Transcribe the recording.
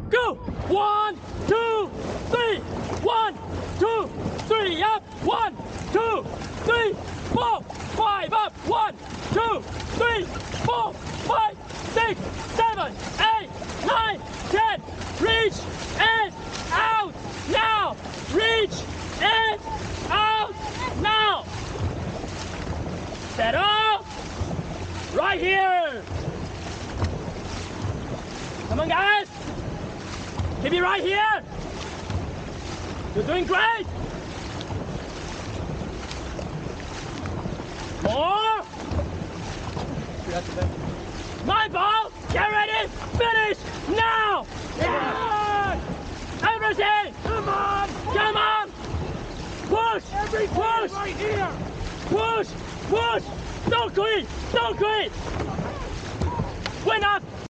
Go! 1, 2, 3. 1, 2, 3. Up. 1, 2, 3, 4, 5. Up. 1, 2, 3, 4, 5, 6, 7, 8, 9, 10. Reach and out now. Reach and out now. Settle. Right here. Come on, guys. Keep it right here. You're doing great. More. My ball. Get ready. Finish now. Yeah. Everything. Come on. Come on. Push. Everything push. Right here. Push. Push. Don't quit. Don't quit. Win up.